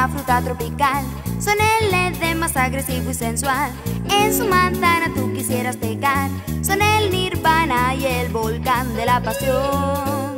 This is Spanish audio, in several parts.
una fruta tropical. Son el edén más agresivo y sensual. En su manzana tú quisieras pegar. Son el nirvana y el volcán de la pasión.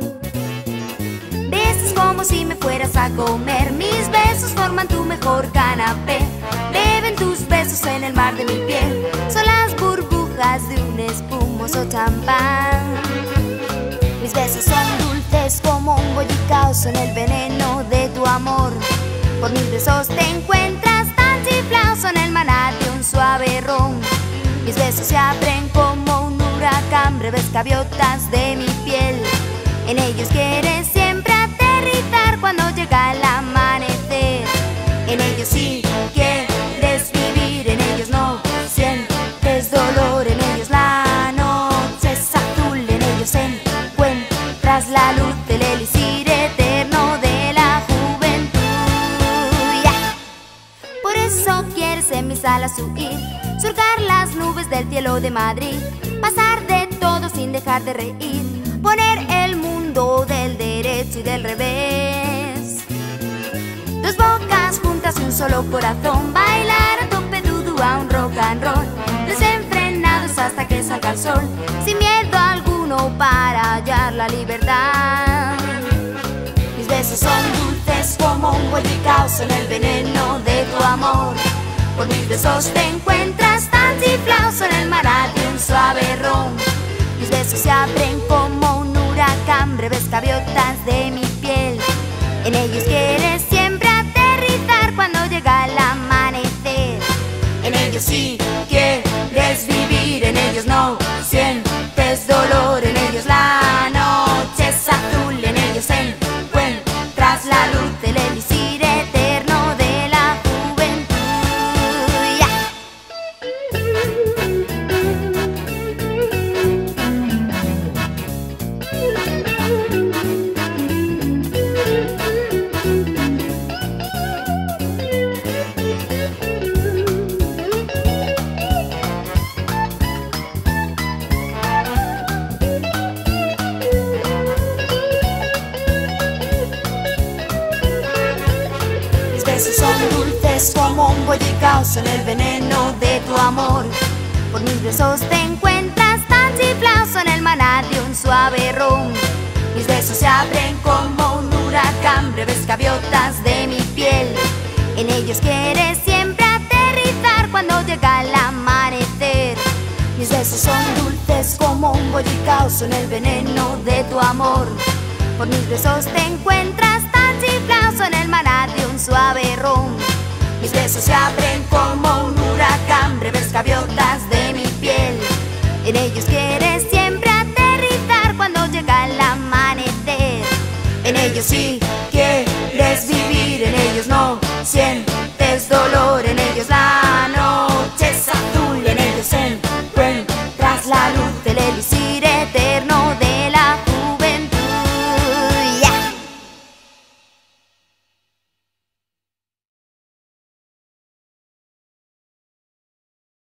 Besas como si me fueras a comer. Mis besos forman tu mejor canapé. Beben tus besos en el mar de mi piel. Son las burbujas de un espumoso champán. Mis besos son dulces como un bollicao. Son el veneno de tu amor. Por mis besos te encuentras tan chiflao. Son el maná de un suave ron. Mis besos se abren como un huracán. Breves gaviotas de mi piel. En ellos quieres siempre aterrizar cuando llega el amanecer. En ellos sí quieres vivir. En ellos no sientes dolor. En ellos la noche es azul. En ellos encuentras la luz del elixir eterno de la juventud. Yeah. Por eso quieres en mis alas huir, surcar las nubes del cielo de Madrid, pasar de todo sin dejar de reír, poner el mundo del derecho y del revés. Dos bocas juntas y un solo corazón, bailar a tope dudu a un rock and roll, desenfrenados hasta que salga el sol, sin miedo alguno para hallar la libertad. Mis besos son dulces como un bollicao, son el veneno de tu amor. Por mis besos te encuentras tan chiflao, son el maná de un suave ron. Mis besos se abren como un huracán, breves gaviotas de mi piel. En ellos quieres siempre aterrizar cuando llega el amanecer. En ellos sí quieres vivir, en ellos no sientes dolor. En ellos la noche es azul, en ellos encuentras la luz del elixir eterno de la juventud. Mis besos son dulces como un bollicao, son el veneno de tu amor. Por mis besos te encuentras tan chiflao, son el maná de un suave ron. Mis besos se abren como un huracán, breves gaviotas de mi piel. En ellos quieres siempre aterrizar cuando llega el amanecer. Mis besos son dulces como un bollicao, son el veneno de tu amor. Por mis besos te encuentras tan chiflao, son el maná de un suave ron. Mis besos se abren como un huracán, breves gaviotas de mi piel. En ellos quieres siempre aterrizar cuando llega el amanecer. En ellos sí